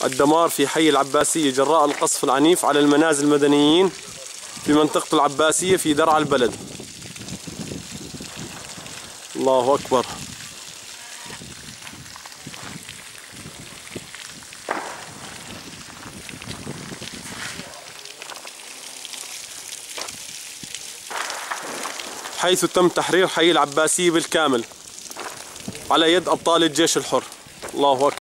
الدمار في حي العباسية جراء القصف العنيف على المنازل المدنيين في منطقة العباسية في درعا البلد. الله أكبر. حيث تم تحرير حي العباسية بالكامل على يد أبطال الجيش الحر. الله أكبر.